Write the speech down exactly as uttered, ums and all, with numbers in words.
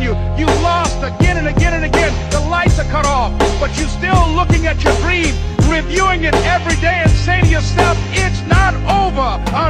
you. You lost again and again and again. The lights are cut off, but you're still looking at your dream, reviewing it every day and saying to yourself, it's not over